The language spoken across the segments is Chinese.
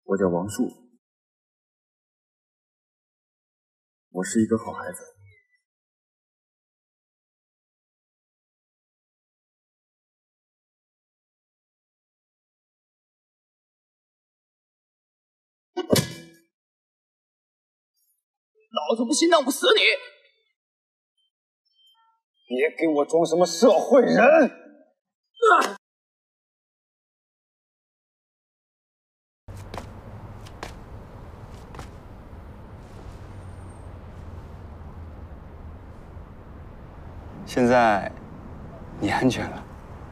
我叫王树，我是一个好孩子。 老子不信弄不死你！ 别给我装什么社会人！ 现在你安全了。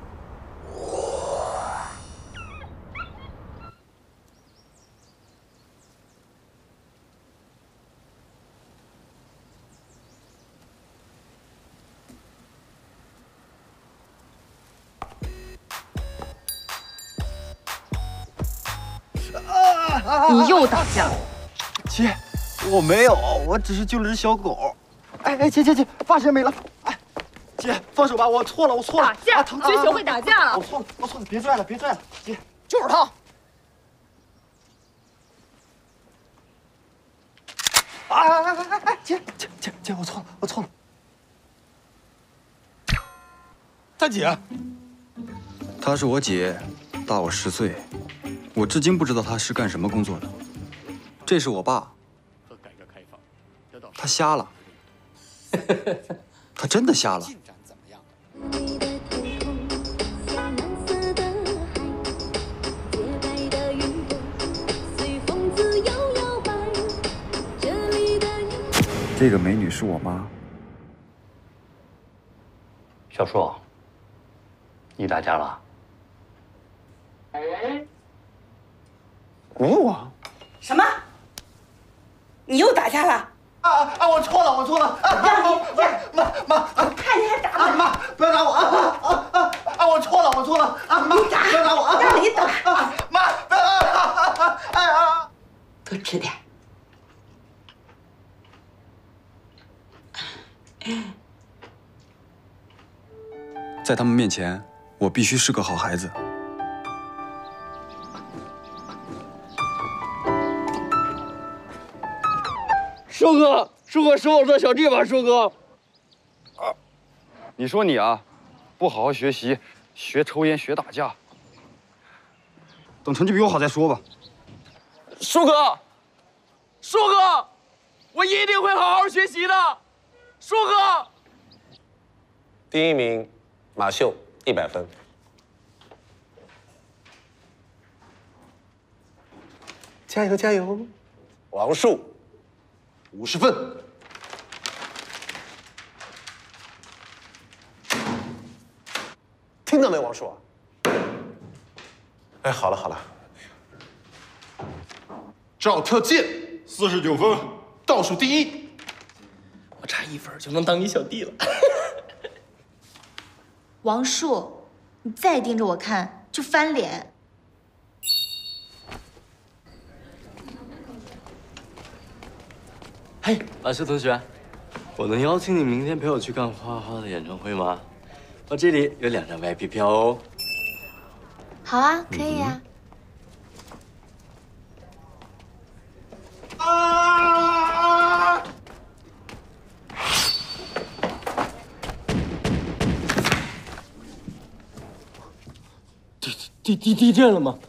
你又打架了， 姐，我没有，我只是救了只小狗。哎，姐，发现没了？哎，姐，放手吧，我错了，我错了。 打架，学学会打架了。 我错了，别拽了，姐， 就是他。 哎，姐，我错了。 他姐， 她是我姐，大我10岁。我至今不知道她是干什么工作的。这是我爸，他瞎了，他真的瞎了。这个美女是我妈。 小树，你打架了？ 我什么？你又打架了？ 我错了！妈， 看你还打我！ 妈，不要打我！我错了！妈， 你打， 不要打我！ 让你打！ 妈，不要打我！哎呀！ 多吃点。 在他们面前，我必须是个好孩子。 树哥，是我的小弟吧？树哥， 你说你啊，不好好学习，学抽烟，学打架，等成绩比我好再说吧。 树哥，我一定会好好学习的。树哥， 第1名马秀100分，加油！王树50分，听到没，王树？哎，好了，赵特健49分，倒数第1。 我差1分就能当你小弟了。 王树，你再盯着我看就翻脸。 嘿，马修同学，我能邀请你明天陪我去看花花的演唱会吗？我这里有2张 VIP 票哦。 好啊，可以呀。 地震了吗？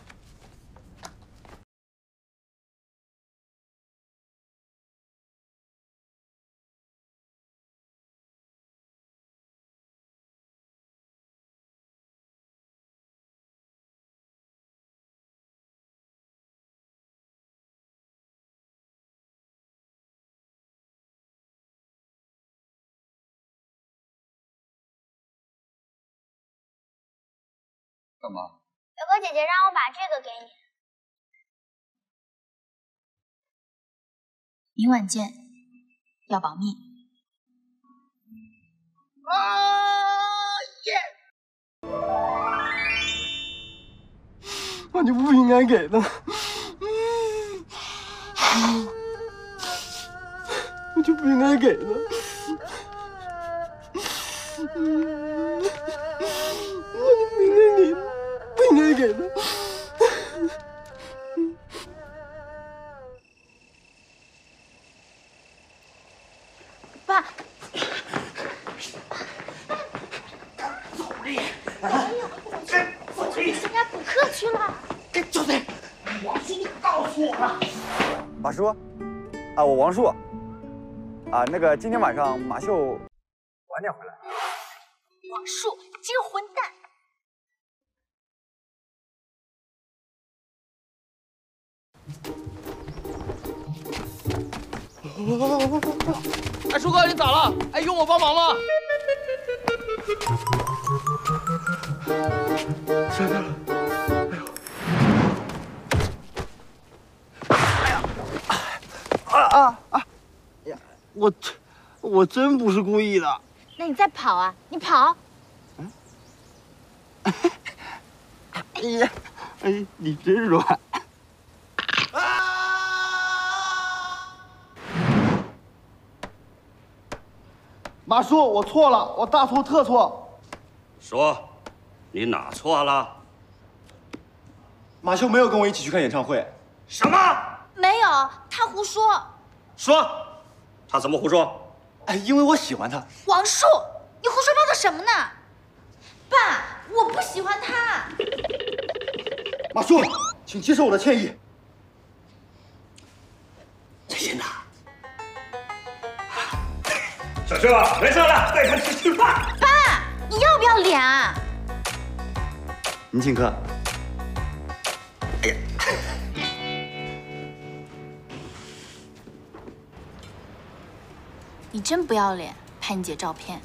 干嘛？ 表哥姐姐让我把这个给你。 明晚见，要保密。 我就不应该给的，我就不应该给的。我就不应该给的。 错了。马叔，啊，我王树，啊，那个今天晚上马秀晚点回来。 王树，你这个混蛋！ 哎，树哥，你咋了？哎，用我帮忙吗？ 摔掉了！哎呦！哎呀！我真不是故意的。 那你再跑啊！你跑！ 哎呀！哎，你真软。马叔，我错了，我大错特错。 说，你哪错了？ 马秀没有跟我一起去看演唱会。 什么？ 没有，他胡说。 说，他怎么胡说？ 哎，因为我喜欢他。 王树，你胡说八道什么呢？爸，我不喜欢他。 马叔，请接受我的歉意。 最近呐。小秀啊，没事了，带他去吃饭。 爸，你要不要脸啊？ 您请客。哎呀， 你真不要脸，拍你姐照片。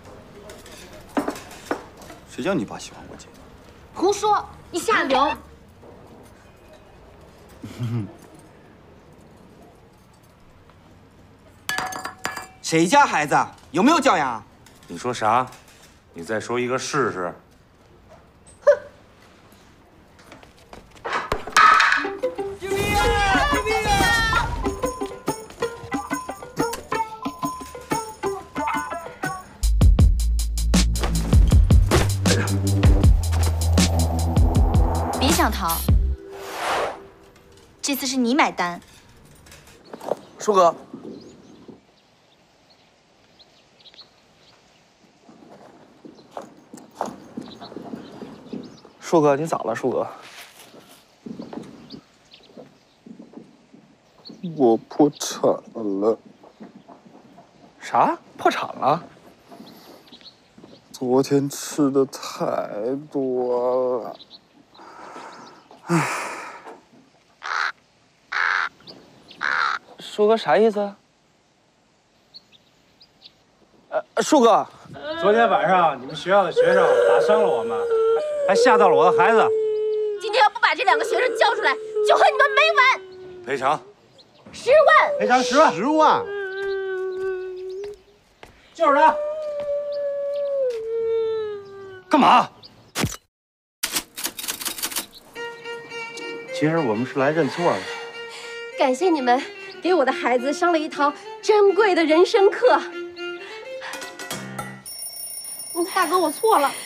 谁叫你爸喜欢我姐？ 胡说，你下流。 谁家孩子有没有教养？ 你说啥？你再说一个试试。 救命啊！救命啊！ 别想逃，这次是你买单。 树哥。树哥，你咋了，树哥？ 我破产了。 啥？破产了？ 昨天吃的太多了。唉。 树哥啥意思？树哥， 昨天晚上你们学校的学生打伤了我们，还吓到了我的孩子。 今天要不把这2个学生交出来，就和你们没完。 赔偿 10万。 赔偿10万。 10万。 就是他。 干嘛？ 其实我们是来认错了。 感谢你们给我的孩子上了一堂珍贵的人生课。大哥，我错了。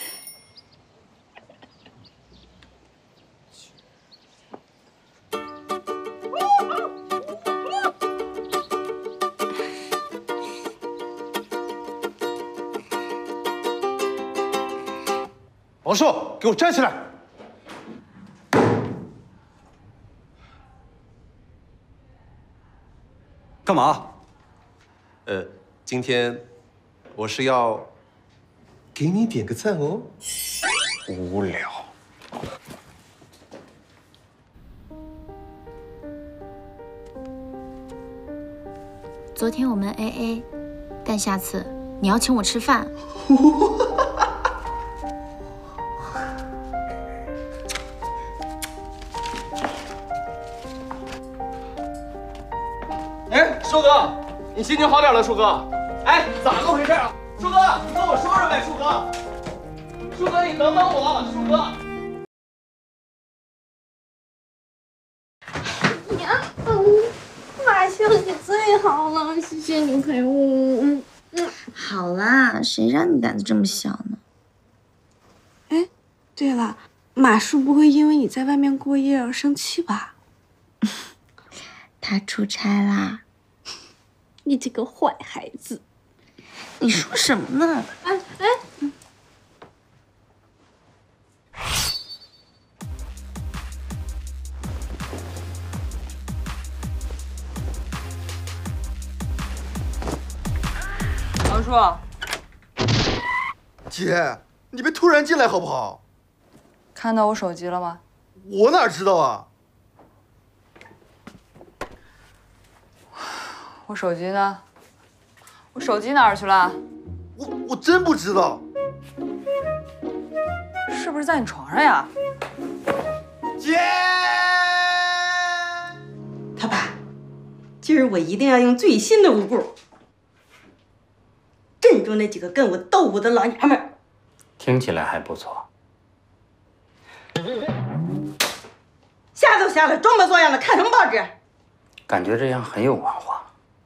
王硕，给我站起来！干嘛？ 今天我是要给你点个赞哦。 无聊。 昨天我们 AA， 但下次你要请我吃饭。 哎，树哥，你心情好点了，树哥？哎，咋个回事啊？树哥，你跟我说说呗，树哥。树哥，你等等我，树哥。 马秀，你最好了，谢谢你陪我。 好啦，谁让你胆子这么小呢？ 哎，对了，马叔不会因为你在外面过夜而生气吧？ 他出差啦。 你这个坏孩子！ 你说什么呢？ 我说。 姐，你别突然进来好不好？ 看到我手机了吗？ 我哪知道啊？ 我手机呢？我手机哪儿去了？ 我真不知道。 是不是在你床上呀？ 姐， 他爸，今儿我一定要用最新的舞步，镇住那几个跟我斗舞的老娘们儿。 听起来还不错。 瞎都瞎了，装模作样的看什么报纸？ 感觉这样很有文化。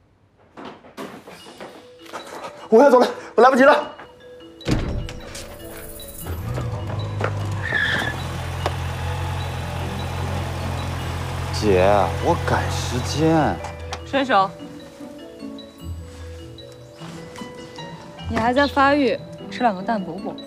我要走了，我来不及了。姐，我赶时间。 伸手。你还在发育，吃2个蛋补补。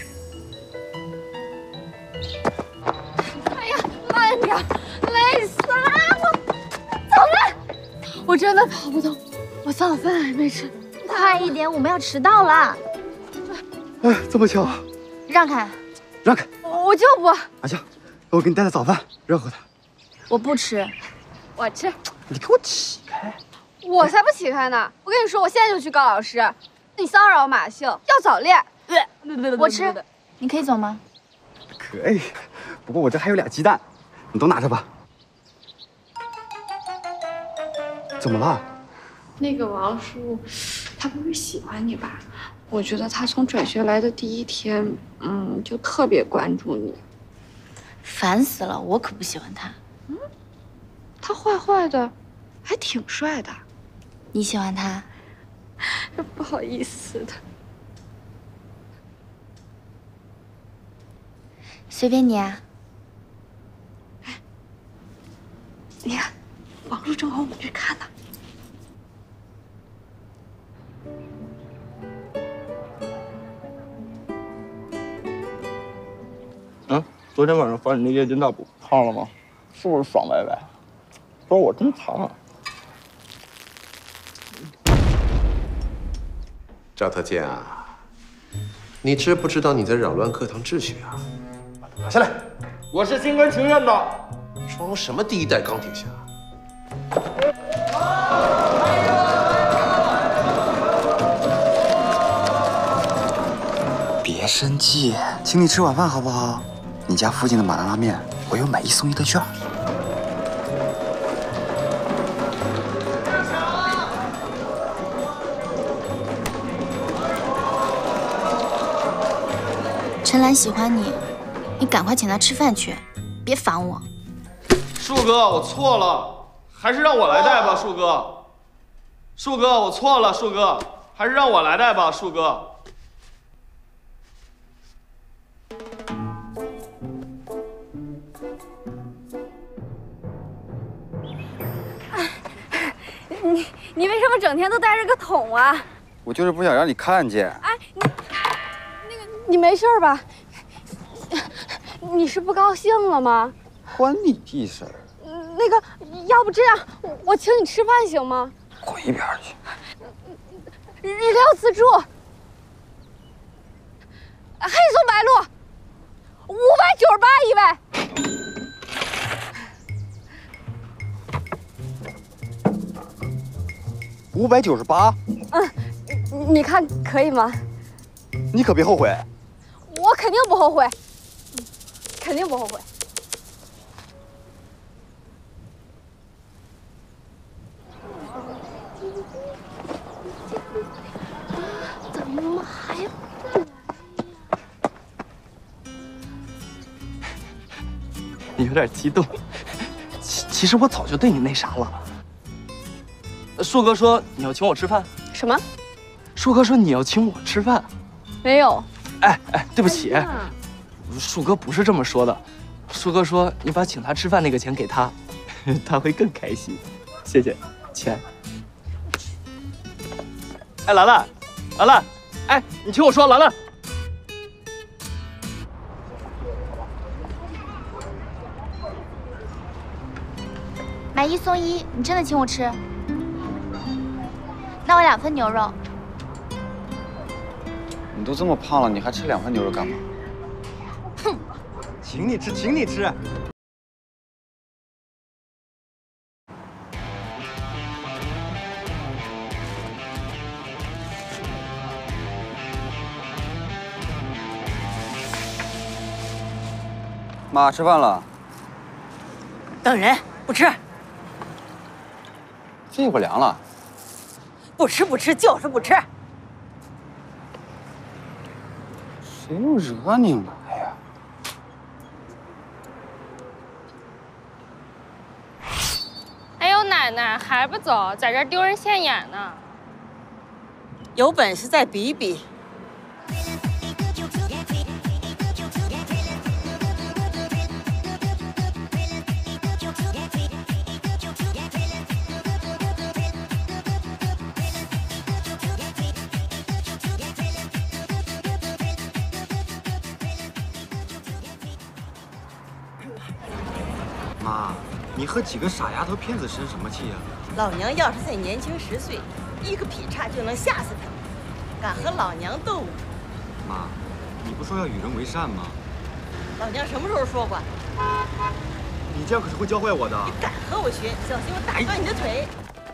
哎呀，慢点，累死了！我走了，我真的跑不动，我早饭还没吃。 快一点，我们要迟到了。 哎，这么巧。 让开。 让开。 我就不。 阿香，我给你带了早饭，热乎的。 我不吃。 我吃。 你给我起开！ 我才不起开呢！我跟你说，我现在就去告老师。你骚扰马秀，要早恋。 我吃。你可以走吗？ 可以，不过我这还有2鸡蛋，你都拿着吧。怎么了？ 那个王叔，他不是喜欢你吧？我觉得他从转学来的第1天，就特别关注你。 烦死了，我可不喜欢他。 他坏坏的，还挺帅的。 你喜欢他？ 不好意思的。 随便你啊。 你看，王叔正和我们去看呢。 昨天晚上发你那夜间大补看了吗？是不是爽歪歪？不是我真馋啊！ 赵特健啊，你知不知道你在扰乱课堂秩序啊？ 拿下来！ 我是心甘情愿的。 装什么第1代钢铁侠？ 别生气，请你吃晚饭好不好？你家附近的麻辣拉面，我有买1送1的券。 陈岚喜欢你，你赶快请她吃饭去，别烦我。 树哥，我错了，还是让我来带吧，树哥。树哥，我错了，树哥，还是让我来带吧，树哥。 你为什么整天都带着个桶啊？ 我就是不想让你看见。 哎，你没事吧？你是不高兴了吗？ 关你屁事儿！ 那个，要不这样，我请你吃饭行吗？ 滚一边去！ 日料自助，黑松白鹿，598一位。 598。 你看可以吗？ 你可别后悔。 我肯定不后悔，肯定不后悔。怎么还不来？ 你有点激动。其实我早就对你那啥了。树哥说你要请我吃饭。 什么？ 树哥说你要请我吃饭。 没有。 哎，对不起，树哥不是这么说的。树哥说你把请他吃饭那个钱给他，他会更开心。谢谢，钱。哎，兰兰，兰兰，哎，你听我说，兰兰。 买1送1，你真的请我吃？那我2份牛肉。 你都这么胖了，你还吃2份牛肉干嘛？ 哼， 请你吃，请你吃。 妈，吃饭了。 等人，不吃。 这会凉了。 不吃不吃，就是不吃。 谁又惹你了？哎呀！ 哎呦，奶奶还不走，在这儿丢人现眼呢。 有本事再比比。 妈，你和几个傻丫头片子生什么气呀？ 老娘要是再年轻10岁，一个劈叉就能吓死他。敢和老娘斗武？ 妈，你不说要与人为善吗？ 老娘什么时候说过？ 你这样可是会教坏我的。 你敢和我学，小心我打断你的腿！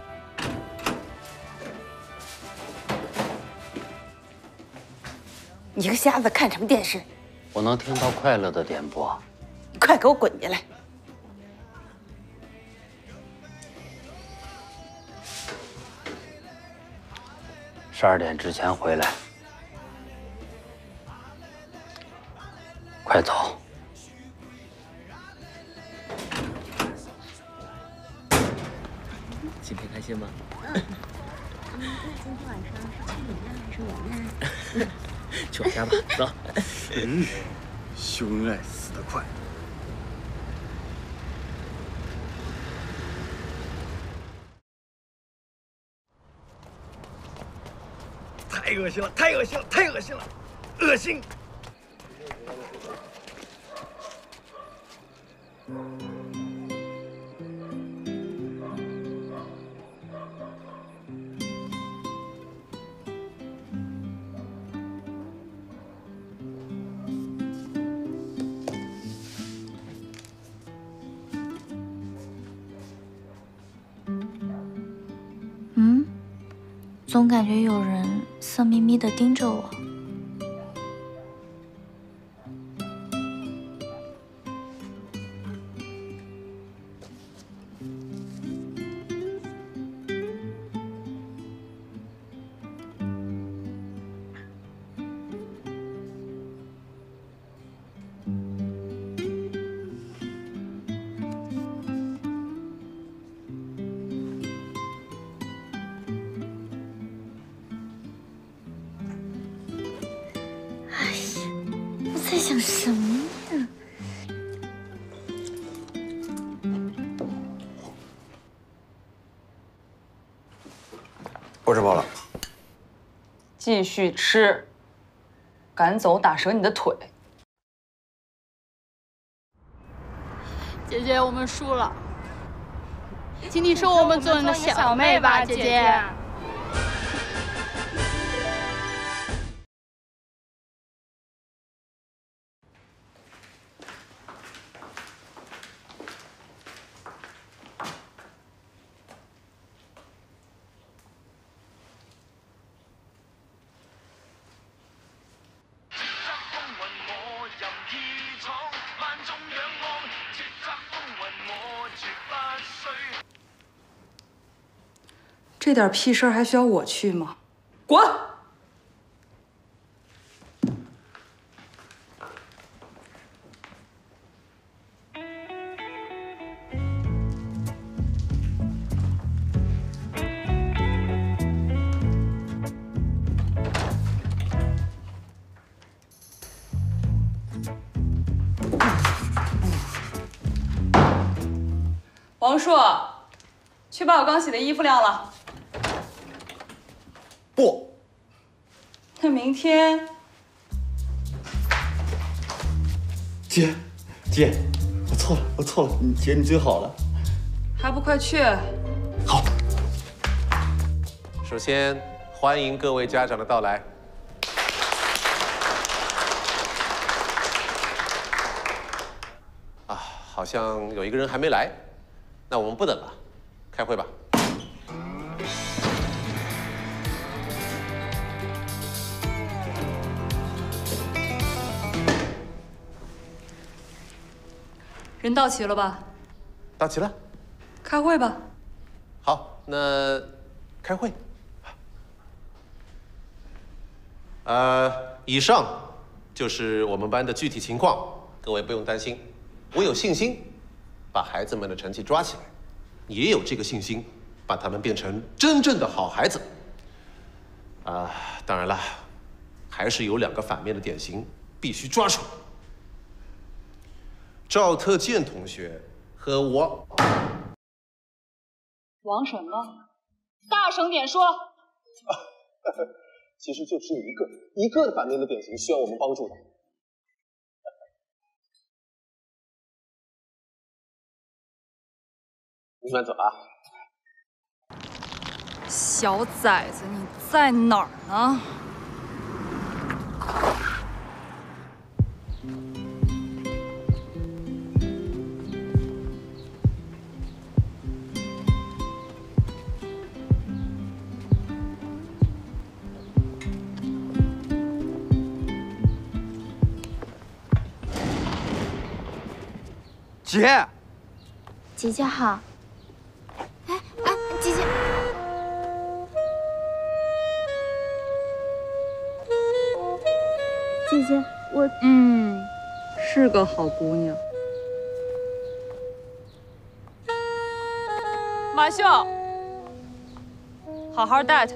你个瞎子，看什么电视？ 我能听到快乐的点播。 你快给我滚进来！ 12点之前回来，快走！ 今天开心吗？ 今天晚上是去你那还是我那？ 去我家吧，走。 秀恩爱死得快。 太恶心了！太恶心了！太恶心了！恶心！ 总感觉有人色眯眯地盯着我。在想什么呀？ 不吃饱了。 继续吃，赶走打折你的腿。 姐姐，我们输了，请你收我们做你的小妹吧，姐姐。 这点屁事儿还需要我去吗？滚！王硕，去把我刚洗的衣服晾了。 不， 那明天， 姐，我错了，姐你最好了。 还不快去？ 好。 首先欢迎各位家长的到来。 好像有一个人还没来，那我们不等了，开会吧。 人到齐了吧？ 到齐了。 开会吧。 好，那开会。以上就是我们班的具体情况，各位不用担心，我有信心把孩子们的成绩抓起来，也有这个信心把他们变成真正的好孩子。当然了，还是有2个反面的典型必须抓出来。赵特建同学和我。 王什么？大声点说。 其实就只有一个反面的典型需要我们帮助的。你慢走啊！ 小崽子，你在哪儿呢？ 姐， 姐姐好。哎，姐姐，姐姐，我是个好姑娘。马秀，好好带她。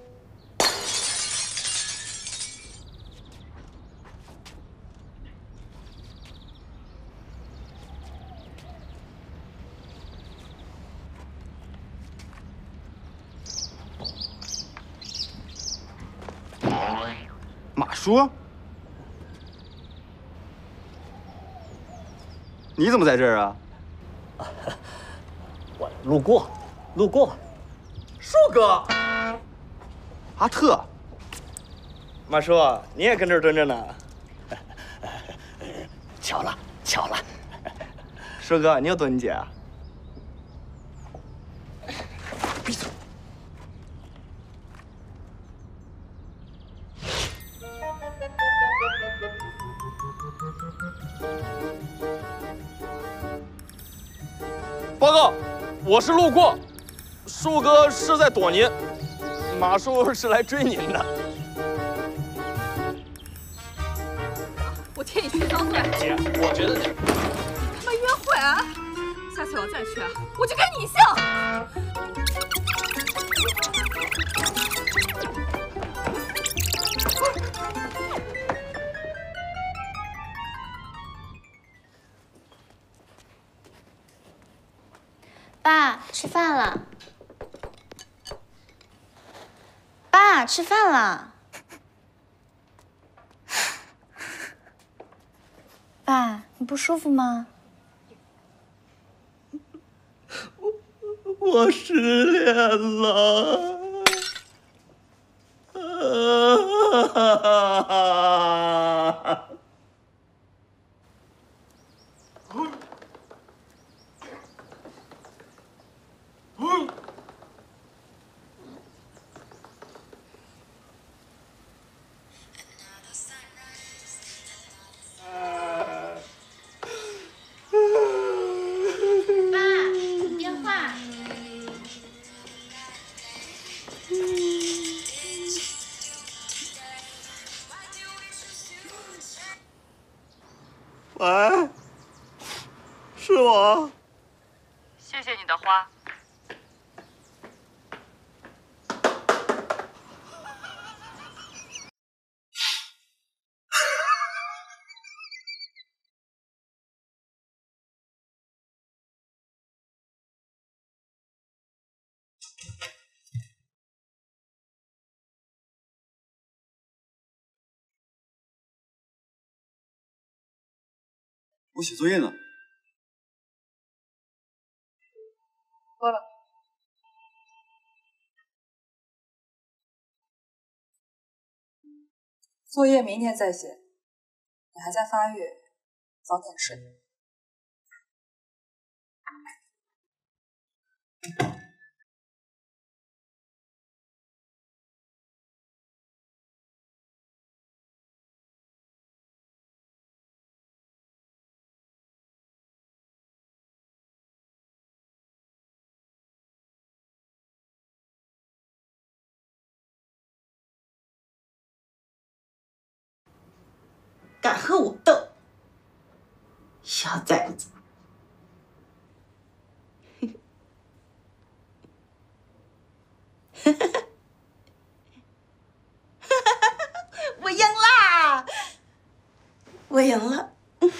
马叔，你怎么在这儿啊？ 我路过。 树哥， 阿特， 马叔，你也跟这儿蹲着呢？ 巧了。 树哥，你有蹲姐啊？ 闭嘴！ 报告，我是路过，树哥是在躲您，马叔是来追您的。 我替你去遭罪。 姐，我觉得你他妈约会啊！下次我再去啊，我就跟你姓。 爸，吃饭了。爸，吃饭了。爸，你不舒服吗？ 我失恋了。喂，是我。 谢谢你的花。 我写作业呢。 喝了。作业明天再写，你还在发育，早点睡。 敢和我斗，小崽子！我赢啦！我赢了。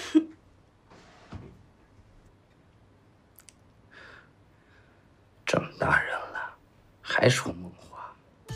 这么大人了，还说梦话。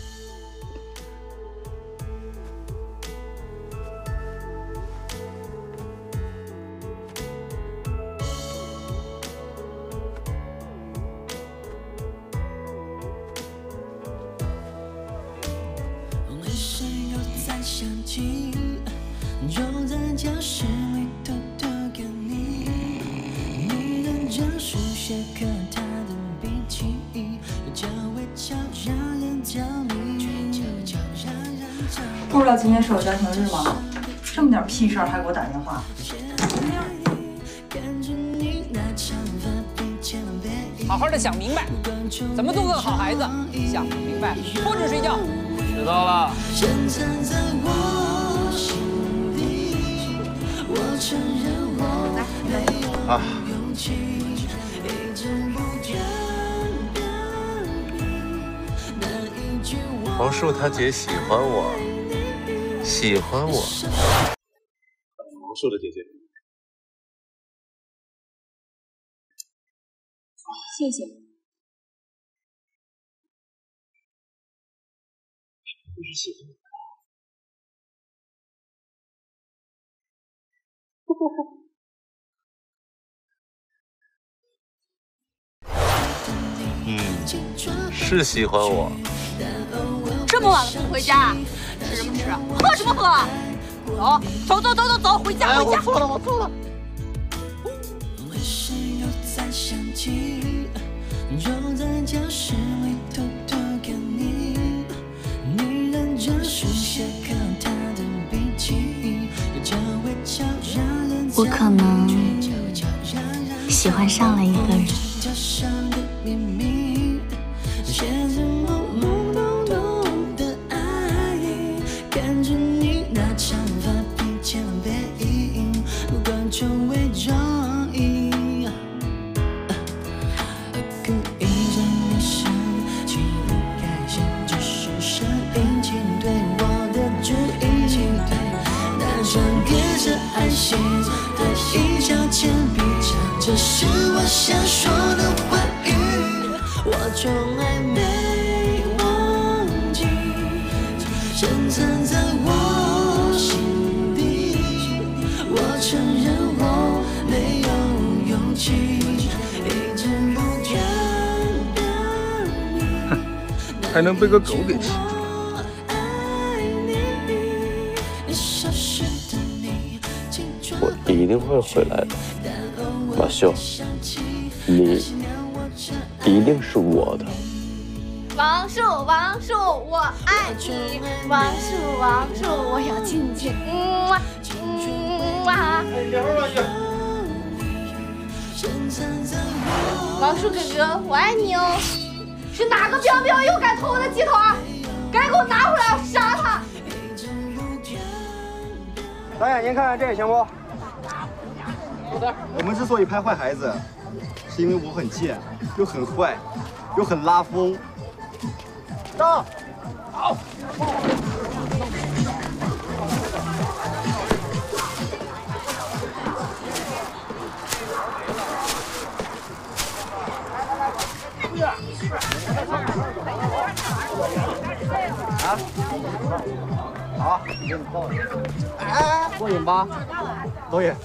为谁又在想起？就在教室里偷偷看你，你的教书写课他的笔记，教会悄悄然教你。 不知道今天是我家庭日吗？这么点屁事儿还给我打电话。 好好的想明白，怎么做个好孩子，想不明白不准睡觉。知道了。 啊。王树他姐喜欢我，喜欢我。王树的姐姐。 谢谢。 不是喜欢是喜欢我。 这么晚了不回家，吃什么吃？喝什么喝？走，走，回家，回家。 我错了。 为谁又在想起？就在教室里偷偷看你，你认真书写课他的笔记，教会悄悄然。 我可能喜欢上了一个人。 一条铅笔插，这是我想说的话语，我从来没忘记，深藏在我心底。我承认我没有勇气，一直不愿表明。 还能被个狗给吃。 我一定会回来的，马秀，你一定是我的。 王树，我爱你。王树，我要亲亲。王树哥哥，我爱你哦。是哪个彪彪又敢偷我的鸡腿？赶紧给我拿回来，我杀他！ 导演，您看看这个行不？我们之所以拍坏孩子，是因为我很贱，又很坏，又很拉风。上，好。啊！好，给你抱着。哎，过瘾吧？导演。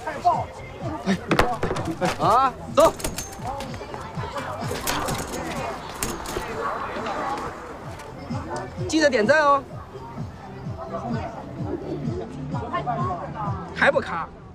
啊，走。记得点赞哦。还不卡？